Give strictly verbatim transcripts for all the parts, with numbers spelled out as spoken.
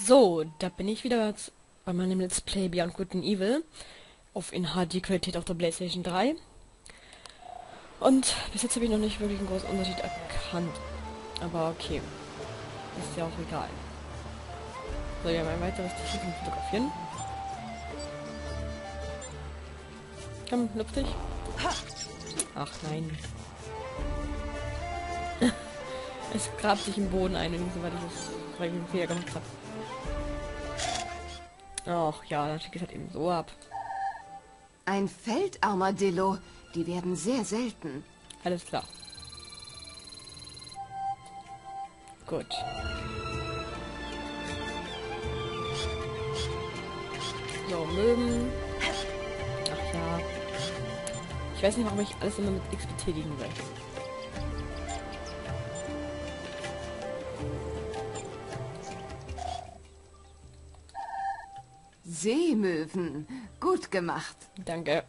So, da bin ich wieder bei meinem Let's Play Beyond Good and Evil auf in H D-Qualität auf der PlayStation drei. Und bis jetzt habe ich noch nicht wirklich einen großen Unterschied erkannt. Aber okay, ist ja auch egal. So, wir haben ein weiteres Tier zum Fotografieren. Komm, lupf dich. Ach nein. Es grabt sich im Boden ein, und so, weil ich das, weil ich einen Fehler gemacht habe. Ach ja, dann schicke ich es halt eben so ab. Ein Feldarmadillo. Die werden sehr selten. Alles klar. Gut. So, Möwen. Ach ja. Ich weiß nicht, warum ich alles immer mit X betätigen will. Seemöwen. Gut gemacht. Danke.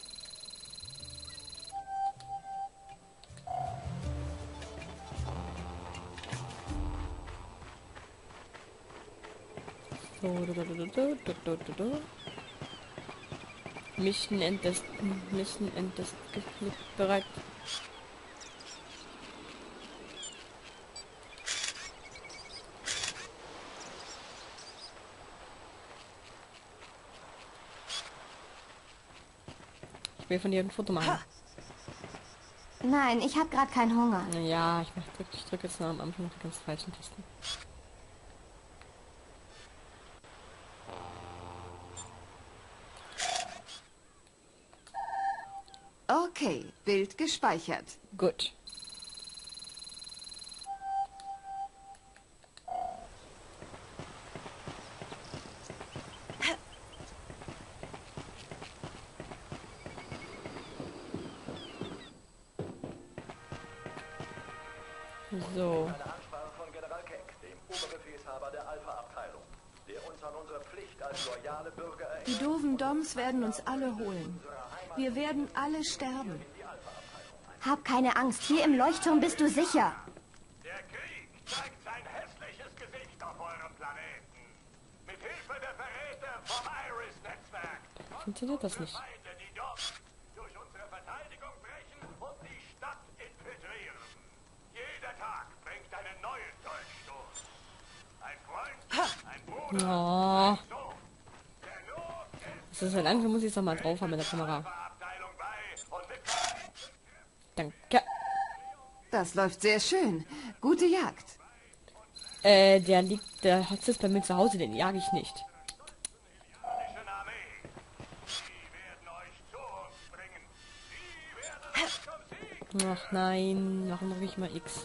So, du, du, du, du, du, du, du, du. Mission Endest, Mission Endest bereit. Ich will von dir ein Foto machen. Nein, ich habe gerade keinen Hunger. Ja, ich, mach, drück, ich drücke jetzt noch am Anfang noch die ganz falschen Tasten. Okay, Bild gespeichert. Gut. So. Eine Ansprache von General Keck, dem Oberbefehlshaber der Alpha-Abteilung, der uns an unsere Pflicht als loyale Bürger erinnert. Die doofen Doms werden uns alle holen. Wir werden alle sterben. Hab keine Angst, hier im Leuchtturm bist du sicher. Der Krieg zeigt sein hässliches Gesicht auf eurem Planeten. Mit Hilfe der Verräter vom Iris-Netzwerk. Funktioniert das nicht? Feinde, die dort durch unsere Verteidigung brechen und die Stadt infiltrieren. Jeder Tag bringt einen neuen Dolchstoß. Ein Freund, ein Bruder, Oh. ein Sohn. Der Not ist Das ist halt langsam, muss ich es doch mal drauf haben mit der Kamera. Abteilung bei und mit Danke. Das läuft sehr schön. Gute Jagd. Äh, der liegt, der hat es bei mir zu Hause, den jage ich nicht. der Armee. Sie werden euch zu uns bringen. Sie werden uns zum Sieg. Ach nein, warum drücke ich mal X?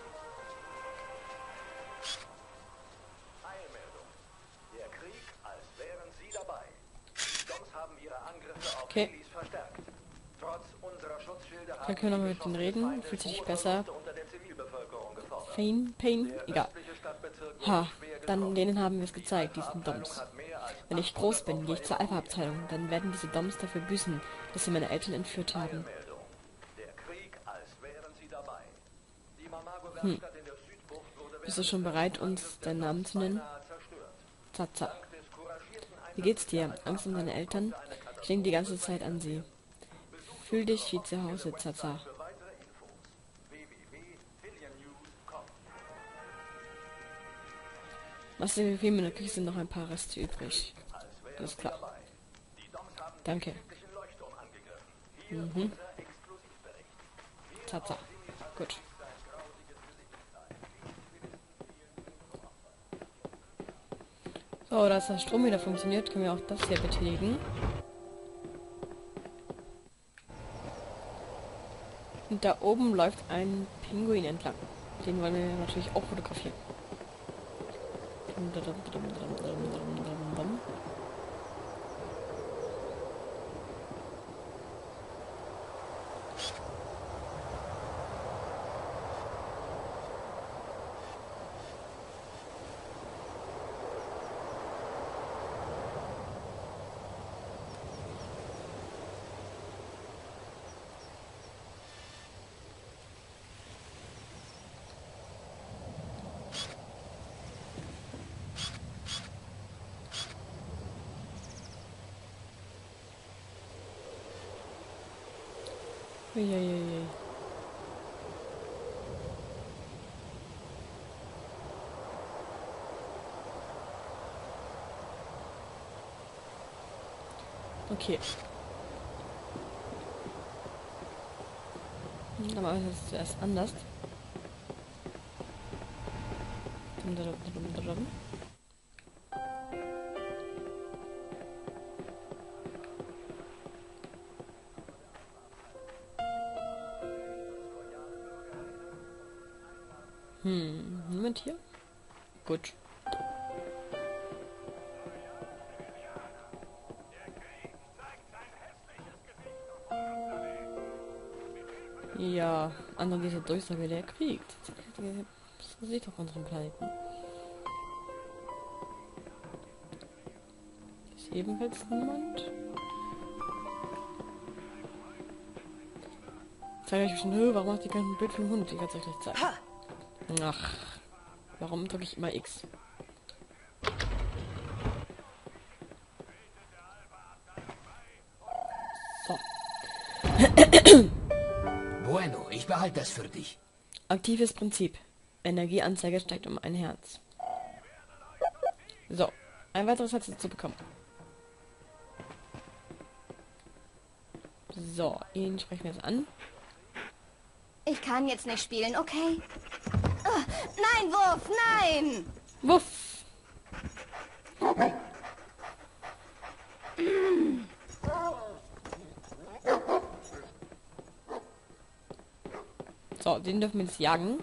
Eilmeldung. Der Krieg, als wären Sie dabei. Die Doms haben ihre Angriffe auf Okay. Helis verstärkt. Trotz unserer Schutzschilde Dann können wir noch mit denen reden. Fühlt sich besser. unter der Zivilbevölkerung gefordert. Pain, Pain, Der egal. östliche Stadtbezirk Ha, wurde schwer dann getroffen. denen haben wir es gezeigt, diesen Doms. Hat mehr als Wenn ich groß bin, gehe ich zur Alpha-Abteilung. Dann werden diese Doms dafür büßen, dass sie meine Eltern entführt haben. Eilmeldung. Der Krieg, als wären Sie dabei. Die Mamago-Werkstatt in der Südbucht wurde Bist du schon bereit, uns deinen Namen zu nennen? beinahe zerstört. Zaza. Des couragierten Wie geht's dir? Angst um deine Eltern? Ich denke die ganze Zeit an sie. Fühl dich wie zu Hause, Zaza. Für weitere Infos w w w punkt billion news punkt com. Was denn viel in der Küche sind noch ein paar Reste übrig. Alles klar. Die Doms haben Danke. den südlichen Leuchtturm angegriffen. Hier Mhm. unser Exklusivbericht. Zaza. Gut. So, dass der Strom wieder funktioniert, können wir auch das hier betätigen. Und da oben läuft ein Pinguin entlang. Den wollen wir natürlich auch fotografieren. Uiuiui. Okay. Dann machen wir das zuerst anders. Hm, Moment hier. Gut. Ja, andere diese Durchsage, der kriegt. Das sieht doch unseren Planeten. Ist ebenfalls niemand. Zeige ich schon, hö, warum macht die kein Bild für den Hund? Ich kann es euch gleich zeigen. Ach, warum drücke ich immer X? So. Bueno, ich behalte das für dich. Aktives Prinzip. Energieanzeige steigt um ein Herz. So, ein weiteres Herz zu bekommen. So, ihn sprechen wir jetzt an. Ich kann jetzt nicht spielen, okay? Oh, nein, Wurf, nein! Wuff! So, den dürfen wir jetzt jagen.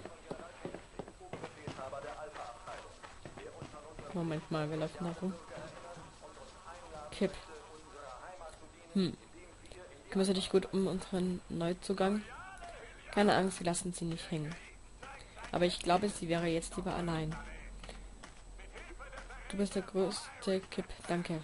Moment mal, wir laufen da rum. Kipp. Hm. Kümmerst du dich gut um unseren Neuzugang? Keine Angst, wir lassen sie nicht hängen. Aber ich glaube, sie wäre jetzt lieber allein. Du bist der größte Kipp, danke.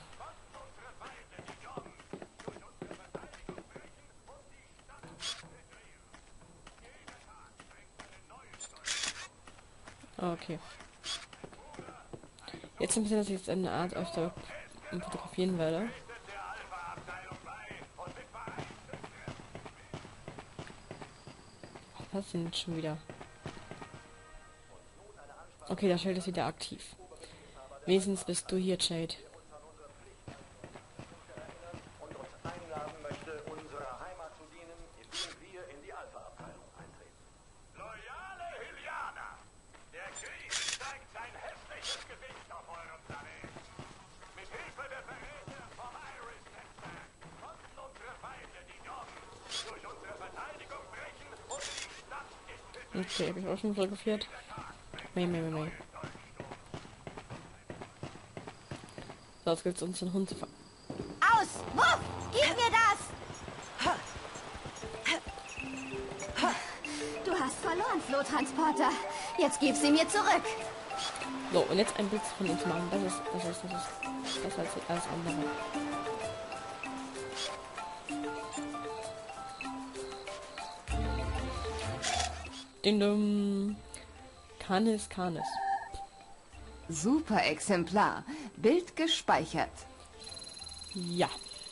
Okay. Jetzt ein bisschen, dass ich jetzt eine Art euch da fotografieren werde. Was passt denn jetzt schon wieder? Okay, das Schild ist wieder aktiv. Wenigstens bist du hier, Jade. Und uns einladen möchte, unserer Heimat zu dienen, indem wir in die Alpha-Abteilung eintreten. Loyale Hylianer! Der Krieg zeigt sein hässliches Gesicht auf eurem Planeten. Mit Hilfe der Verräter vom Iris-Netzwerk konnten unsere Feinde, die Joggen, durch unsere Verteidigung brechen und die Stadt in Okay, habe ich auch schon fotografiert. Mei, mei, mei, mei. So, jetzt gilt es uns den Hund zu fangen. Aus! Wurf! Gib mir das! Du hast verloren, Flohtransporter. Jetzt gib sie mir zurück. So, und jetzt ein Blitz von ihm zu machen. Das ist, das ist, das ist besser als alles andere. Ding dum. Canis Canis. Super Exemplar. Bild gespeichert. Ja.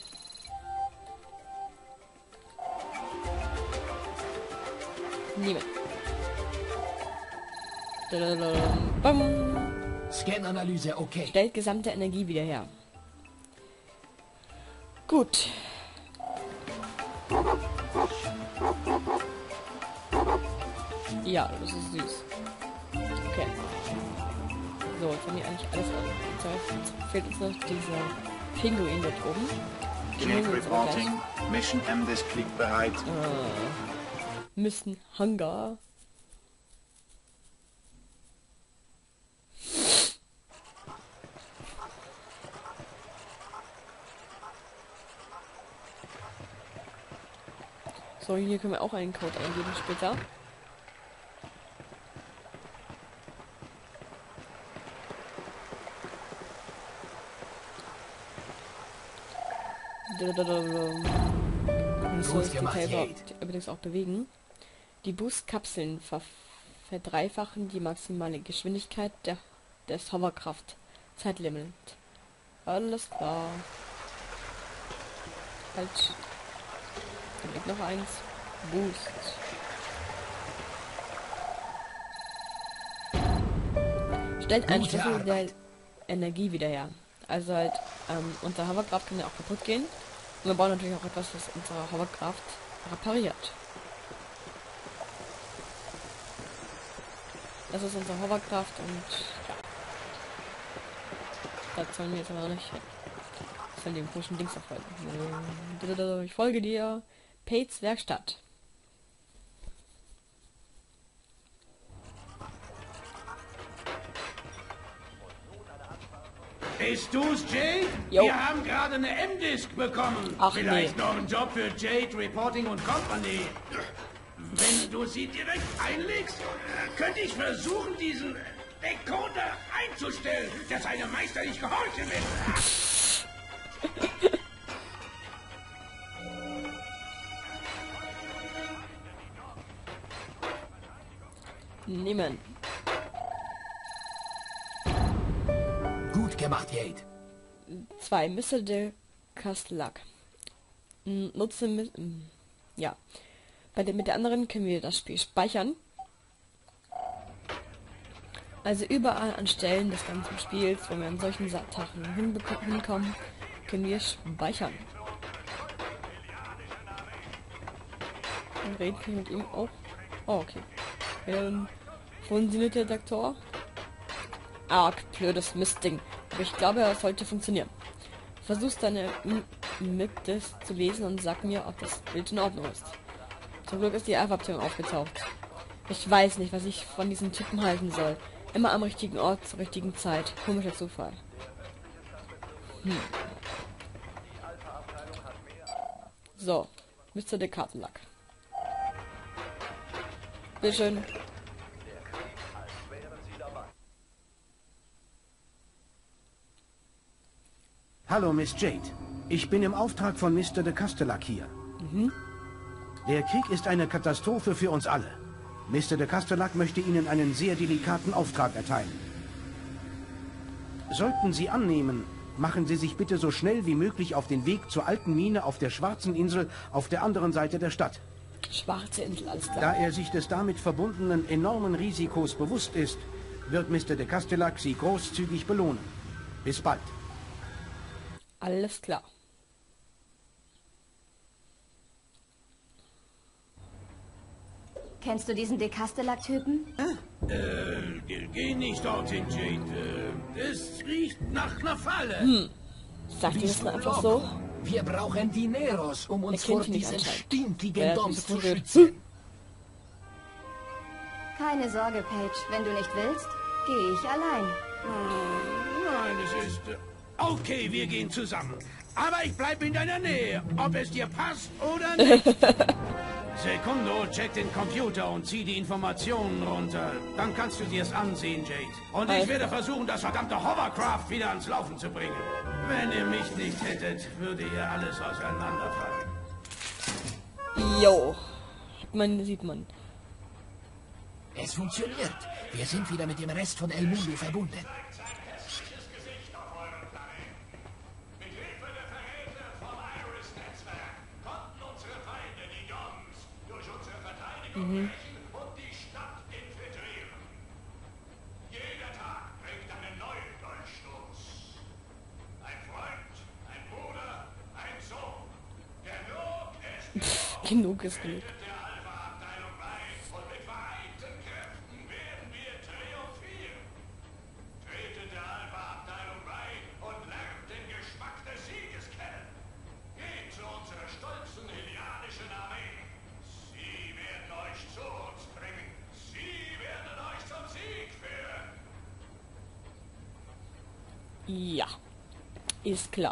Niemand. Bam. Scan-Analyse okay. Stellt gesamte Energie wieder her. Gut. Ja, das ist süß. Okay. So, jetzt haben wir eigentlich alles an. Jetzt fehlt uns noch dieser Pinguin dort oben. Den holen Jet wir uns aber gleich. reporting. Mission M ist klickbereit. Äh, müssen Hangar. So, hier können wir auch einen Code eingeben später. So, das Detail übrigens auch bewegen. Die Boostkapseln ver verdreifachen die maximale Geschwindigkeit der des Hoverkraft. Zeitlimit. Alles klar. Halt. Dann liegt noch eins. Boost. Stellt einen Gute Schlüssel der Arbeit. Energie wieder her. Also halt, ähm, unser Hoverkraft kann ja auch kaputt gehen. Und wir brauchen natürlich auch etwas, was unsere Hoverkraft repariert. Das ist unsere Hoverkraft und ja. Da sollen wir jetzt aber noch nicht hin. Von dem komischen Dings verfolgen. Ich folge dir. Pates Werkstatt. Bist du's, Jade? Jo. Wir haben gerade eine M-Disk bekommen. Ach, Vielleicht nee. noch einen Job für Jade Reporting und Company. Wenn du sie direkt einlegst, könnte ich versuchen, diesen Decoder einzustellen, der seinem Meister nicht gehorchen will. Nehmen. Gut gemacht, Jade. zwei. Mister de Castellac. Hm, Nutze mit. hm, Ja. Bei der, mit der anderen können wir das Spiel speichern. Also überall an Stellen des ganzen Spiels, wo wir an solchen Sachen hinkommen, können wir speichern. Und reden können mit ihm auch. Oh, okay. Ähm, Funktioniert-Detektor. Arg blödes Mistding. Aber ich glaube, er sollte funktionieren. Versuch's deine Mitte zu lesen und sag mir, ob das Bild in Ordnung ist. Zum Glück ist die Alpha-Abteilung aufgetaucht. Ich weiß nicht, was ich von diesen Typen halten soll. Immer am richtigen Ort zur richtigen Zeit. Komischer Zufall. Hm. So, Mister de Kartenlack. Bitteschön. Hallo, Miss Jade. Ich bin im Auftrag von Mister de Castellac hier. Mhm. Der Krieg ist eine Katastrophe für uns alle. Mister de Castellac möchte Ihnen einen sehr delikaten Auftrag erteilen. Sollten Sie annehmen, machen Sie sich bitte so schnell wie möglich auf den Weg zur alten Mine auf der Schwarzen Insel auf der anderen Seite der Stadt. Schwarze Insel, alles klar. Da er sich des damit verbundenen enormen Risikos bewusst ist, wird Mister de Castellac Sie großzügig belohnen. Bis bald. Alles klar. Kennst du diesen De Castellac-Typen? Äh, geh nicht dorthin, Jade. Äh, es riecht nach einer Falle. Hm. Sagt ihr das Bist mal du einfach so? loco? Wir brauchen Dineros, um uns Er kennt vor ihn nicht diesen anscheinend. stinkigen Wer hat Doms mich zu berührt? schützen. Keine Sorge, Paige. Wenn du nicht willst, gehe ich allein. Nein, es ist... Äh, okay, wir gehen zusammen. Aber ich bleib in deiner Nähe, ob es dir passt oder nicht. Sekundo, check den Computer und zieh die Informationen runter. Dann kannst du dir's ansehen, Jade. Und ich werde versuchen, das verdammte Hovercraft wieder ans Laufen zu bringen. Wenn ihr mich nicht hättet, würde ihr alles auseinanderfallen. Jo. Man sieht man. Es funktioniert. Wir sind wieder mit dem Rest von El Mundo verbunden. Mhm. Und die Stadt infiltrieren. Jeder Tag bringt einen neuen Dolchstoß. Ein Freund, ein Bruder, ein Sohn. Genug ist Genug ist genug. der Alpha-Abteilung bei und mit vereinten Kräften werden wir triumphieren. Tretet der Alpha-Abteilung bei und lernt den Geschmack des Sieges kennen. Geht zu unserer stolzen hylianischen Armee. Sie werden euch zu uns bringen. Sie werden euch zum Sieg führen. Ja. Ist klar.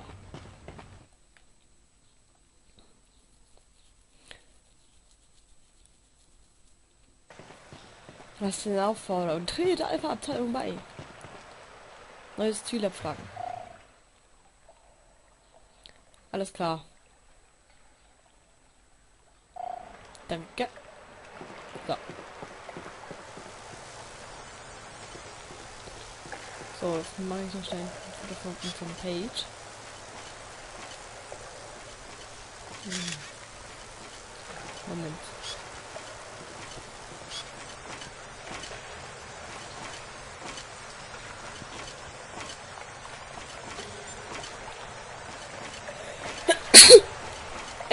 Was ist denn Aufforderung? Tretet der Alpha-Abteilung bei. Neues Ziel abfragen. Alles klar. Danke. So. So, das mache ich noch schnell ein Foto von unserem Page. Hm. Moment.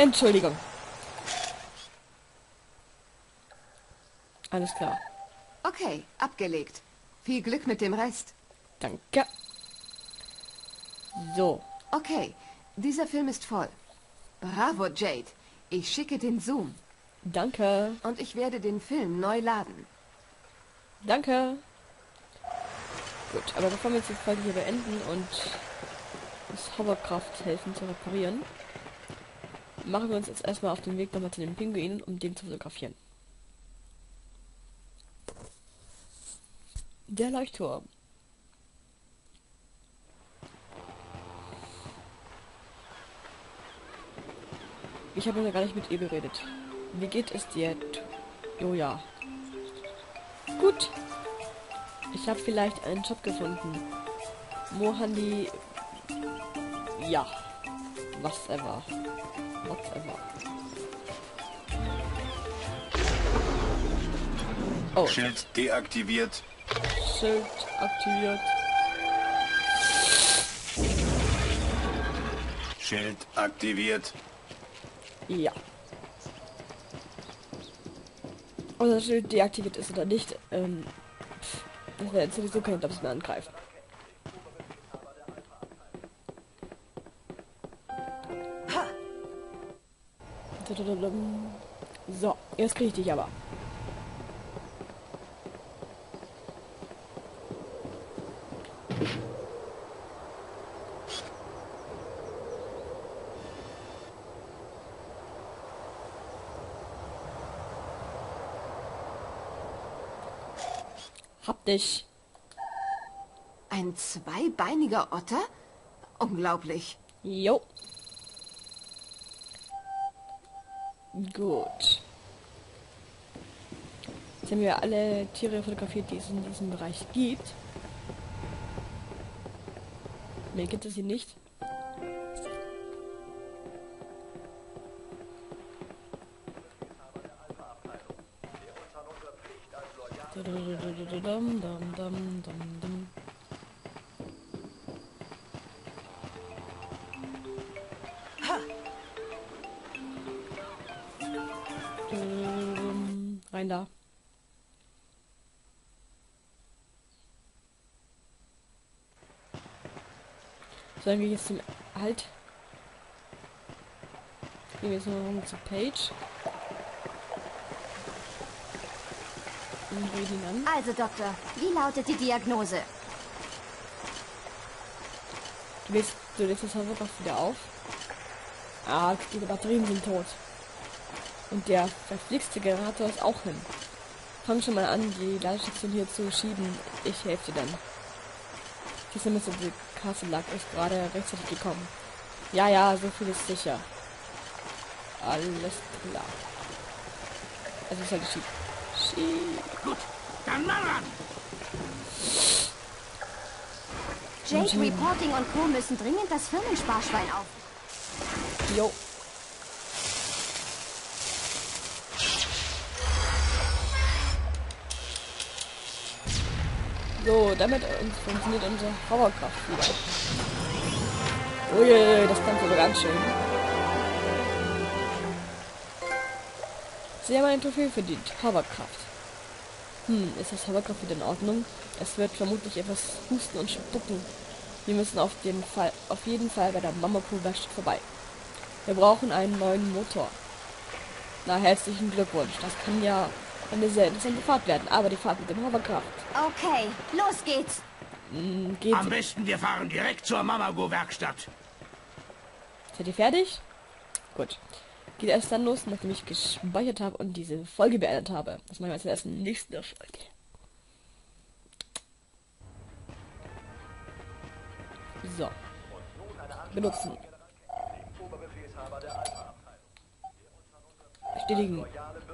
Entschuldigung. Alles klar. Okay, abgelegt. Viel Glück mit dem Rest. Danke. So. Okay, dieser Film ist voll. Bravo, Jade. Ich schicke den Zoom. Danke. Und ich werde den Film neu laden. Danke. Gut, aber bevor wir jetzt die Folge hier beenden und das Hovercraft helfen zu reparieren, machen wir uns jetzt erstmal auf den Weg nochmal zu den Pinguinen, um den zu fotografieren. Der Leuchtturm. Ich habe noch gar nicht mit ihr geredet. Wie geht es dir? Oh ja. Gut. Ich habe vielleicht einen Job gefunden. Mohandi. Ja. Whatever. Whatever. Oh. Schild deaktiviert. Schild aktiviert. Schild aktiviert. Ja. Ob das Schild deaktiviert ist oder nicht, ähm, pff, das wäre jetzt sowieso kein Jobs mehr angreifen. So, jetzt kriege ich dich aber. Hab dich. Ein zweibeiniger Otter? Unglaublich. Jo. Gut. Jetzt haben wir alle Tiere fotografiert, die es in diesem Bereich gibt. Mehr gibt es hier nicht. Dum, dum, dum, dum, dum. Ähm, rein da. So, dann gehe ich jetzt zum Halt. Gehen wir jetzt noch rum zur Page. Und reden ihn an. Also, Doktor, wie lautet die Diagnose? Du lädst, du lädst das einfach wieder auf. Ah, die Batterien sind tot. Und der verflixte Generator ist auch hin. Fang schon mal an, die Ladestation hier zu schieben. Ich helfe dir dann. Dieser Mister Kasselak ist gerade rechtzeitig gekommen. Ja, ja, so viel ist sicher. Alles klar. Also soll ich schieben. Schieben. Gut, dann mal ran. Jake, Reporting und Co. müssen dringend das Firmensparschwein auf. Jo. So, damit uns funktioniert unsere Hovercraft wieder. Uiuiui, das kommt aber ganz schön. Sie haben einen Trophäe verdient. Hovercraft. Hm, ist das Hovercraft wieder in Ordnung? Es wird vermutlich etwas husten und spucken. Wir müssen auf, den Fall, auf jeden Fall bei der Mamaco-Werkstatt vorbei. Wir brauchen einen neuen Motor. Na, herzlichen Glückwunsch. Das kann ja eine sehr interessante Fahrt werden. Aber die Fahrt mit dem Hovercraft. Okay, los geht's. Hm, geht. Am besten wir fahren direkt zur Mamago-Werkstatt. Seid ihr fertig? Gut. Geht erst dann los, nachdem ich gespeichert habe und diese Folge beendet habe. Das machen wir jetzt erst in der nächsten Folge. So. Benutzen. Bestätigen.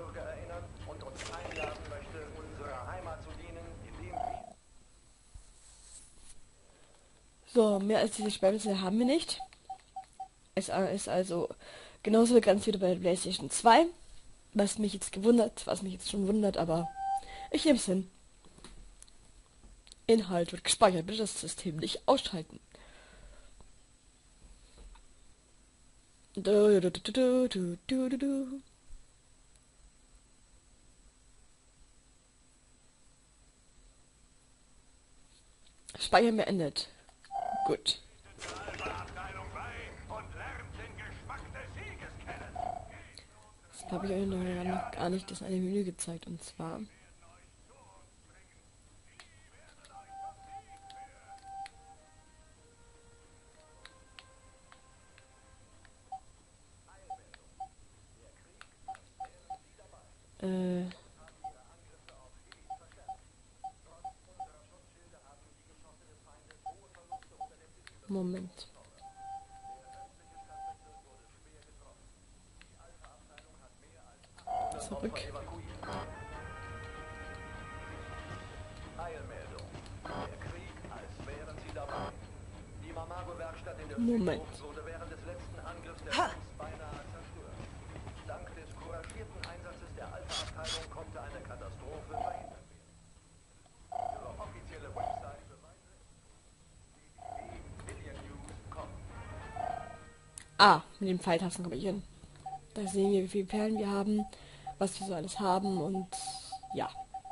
So, mehr als diese Sperrmisse haben wir nicht. Es ist also genauso ganz wie bei der PlayStation zwei. Was mich jetzt gewundert, was mich jetzt schon wundert, aber ich nehme es hin. Inhalt wird gespeichert, bitte das System nicht ausschalten. Du, du, du, du, du, du, du, du. Speichern beendet. Gut. Jetzt habe ich euch noch gar nicht das eine Menü gezeigt, und zwar äh Moment. Zurück. Eilmeldung. Der Krieg, als wären sie dabei. Die Mamago-Werkstatt in der Moment. Südbucht wurde während des letzten Angriffs der Jungs beinahe zerstört. Dank des couragierten Einsatzes der Alpha-Abteilung konnte eine Katastrophe verhindert werden. Ihre offizielle Website für weitere w w w punkt billion news punkt com. Ah, mit den Pfeiltasten komme ich hin. Da sehen wir, wie viele Perlen wir haben, was wir so alles haben, und ja.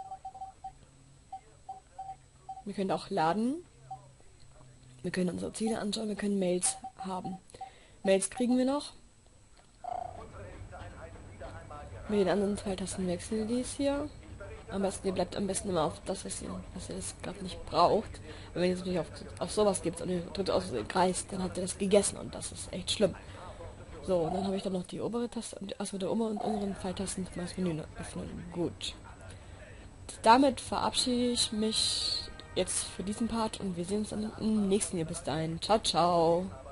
Wir können auch laden. Wir können unsere Ziele anschauen, wir können Mails haben. Mails kriegen wir noch. Mit den anderen Pfeiltasten wechseln die es hier. Am besten, ihr bleibt am besten immer auf das, was ihr, was ihr das gerade nicht braucht. Und wenn ihr es natürlich auf, auf sowas gibt und ihr drückt aus den Kreis, dann habt ihr das gegessen, und das ist echt schlimm. So, und dann habe ich dann noch die obere Taste, also der oberen und unteren Pfeiltasten zum das Menü öffnen. Gut. Damit verabschiede ich mich jetzt für diesen Part, und wir sehen uns dann im nächsten Jahr. Bis dahin. Ciao, ciao.